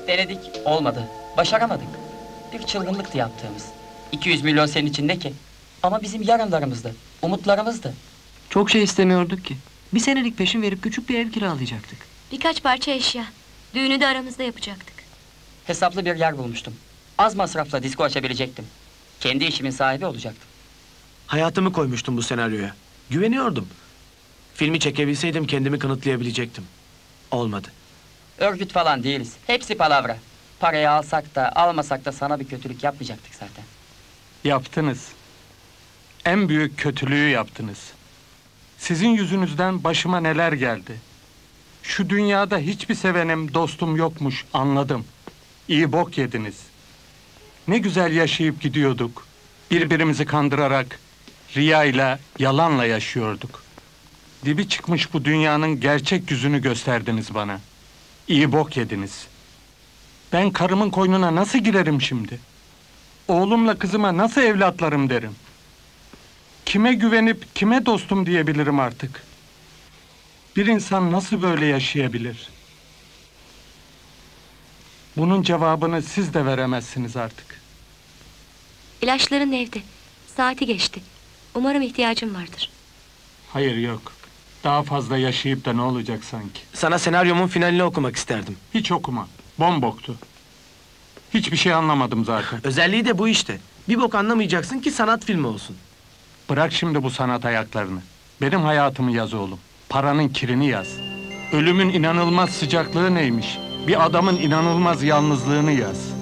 Denedik, olmadı. Başaramadık. Bir çılgınlıktı yaptığımız. 200 milyon senin içinde ki. Ama bizim yarınlarımızdı, umutlarımızdı. Çok şey istemiyorduk ki. Bir senelik peşin verip küçük bir ev kiralayacaktık. Birkaç parça eşya. Düğünü de aramızda yapacaktık. Hesaplı bir yer bulmuştum. Az masrafla disko açabilecektim. Kendi işimin sahibi olacaktım. Hayatımı koymuştum bu senaryoya. Güveniyordum. Filmi çekebilseydim kendimi kanıtlayabilecektim. Olmadı. Örgüt falan değiliz. Hepsi palavra. Parayı alsak da almasak da sana bir kötülük yapmayacaktık zaten. Yaptınız. En büyük kötülüğü yaptınız. Sizin yüzünüzden başıma neler geldi. Şu dünyada hiçbir sevenim, dostum yokmuş, anladım. İyi bok yediniz. Ne güzel yaşayıp gidiyorduk. Birbirimizi kandırarak, riyayla, yalanla yaşıyorduk. Dibi çıkmış bu dünyanın gerçek yüzünü gösterdiniz bana. İyi bok yediniz. Ben karımın koynuna nasıl girerim şimdi? Oğlumla kızıma nasıl evlatlarım derim? Kime güvenip kime dostum diyebilirim artık? Bir insan nasıl böyle yaşayabilir? Bunun cevabını siz de veremezsiniz artık. İlaçların evde. Saati geçti. Umarım ihtiyacın vardır. Hayır, yok. Daha fazla yaşayıp da ne olacak sanki? Sana senaryomun finalini okumak isterdim. Hiç okuma. Bomboktu. Hiçbir şey anlamadım zaten. Özelliği de bu işte. Bir bok anlamayacaksın ki sanat filmi olsun. Bırak şimdi bu sanat ayaklarını. Benim hayatımı yaz oğlum. Paranın kirini yaz. Ölümün inanılmaz sıcaklığı neymiş? Bir adamın inanılmaz yalnızlığını yaz.